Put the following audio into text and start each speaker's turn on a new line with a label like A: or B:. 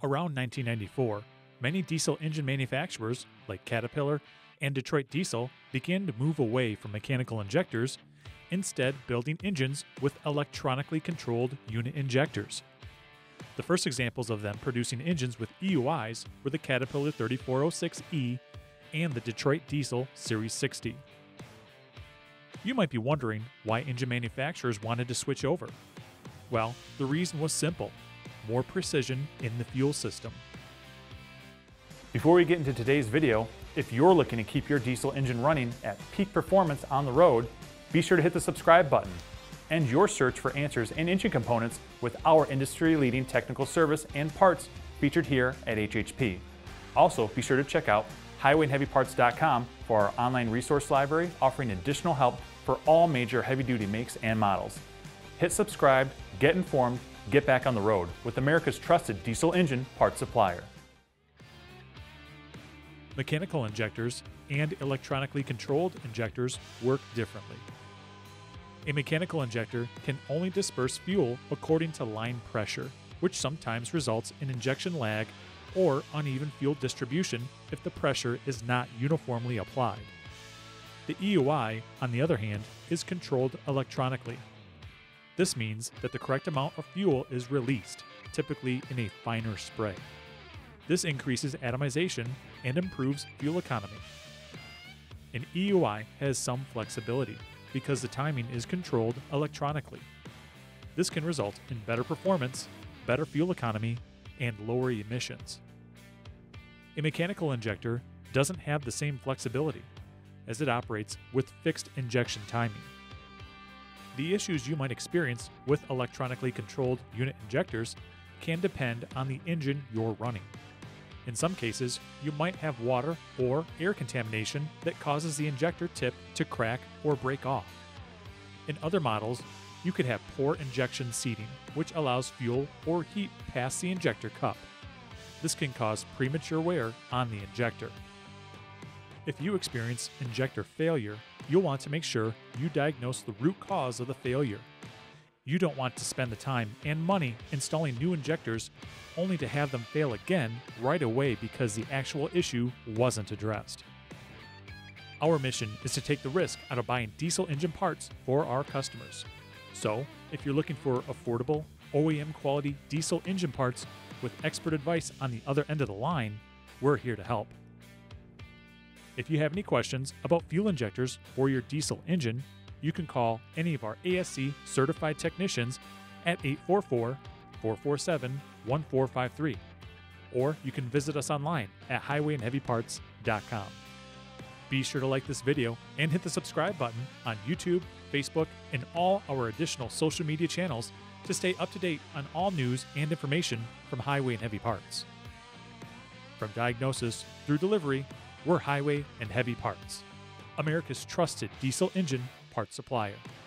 A: Around 1994, many diesel engine manufacturers, like Caterpillar and Detroit Diesel, began to move away from mechanical injectors, instead building engines with electronically controlled unit injectors. The first examples of them producing engines with EUIs were the Caterpillar 3406E and the Detroit Diesel Series 60. You might be wondering why engine manufacturers wanted to switch over. Well, the reason was simple: more precision in the fuel system.
B: Before we get into today's video, if you're looking to keep your diesel engine running at peak performance on the road, be sure to hit the subscribe button. End your search for answers and engine components with our industry-leading technical service and parts featured here at HHP. Also, be sure to check out highwayandheavyparts.com for our online resource library offering additional help for all major heavy-duty makes and models. Hit subscribe, get informed, get back on the road with America's trusted diesel engine parts supplier.
A: Mechanical injectors and electronically controlled injectors work differently. A mechanical injector can only disperse fuel according to line pressure, which sometimes results in injection lag or uneven fuel distribution if the pressure is not uniformly applied. The EUI, on the other hand, is controlled electronically. This means that the correct amount of fuel is released, typically in a finer spray. This increases atomization and improves fuel economy. An EUI has some flexibility because the timing is controlled electronically. This can result in better performance, better fuel economy, and lower emissions. A mechanical injector doesn't have the same flexibility, as it operates with fixed injection timing. The issues you might experience with electronically controlled unit injectors can depend on the engine you're running. In some cases, you might have water or air contamination that causes the injector tip to crack or break off. In other models, you could have poor injection seating, which allows fuel or heat past the injector cup. This can cause premature wear on the injector. If you experience injector failure, you'll want to make sure you diagnose the root cause of the failure. You don't want to spend the time and money installing new injectors only to have them fail again right away because the actual issue wasn't addressed. Our mission is to take the risk out of buying diesel engine parts for our customers. So, if you're looking for affordable, OEM quality diesel engine parts with expert advice on the other end of the line, we're here to help. If you have any questions about fuel injectors for your diesel engine, you can call any of our ASC certified technicians at 844-447-1453, or you can visit us online at highwayandheavyparts.com. Be sure to like this video and hit the subscribe button on YouTube, Facebook, and all our additional social media channels to stay up to date on all news and information from Highway and Heavy Parts. From diagnosis through delivery, we're Highway and Heavy Parts, America's trusted diesel engine parts supplier.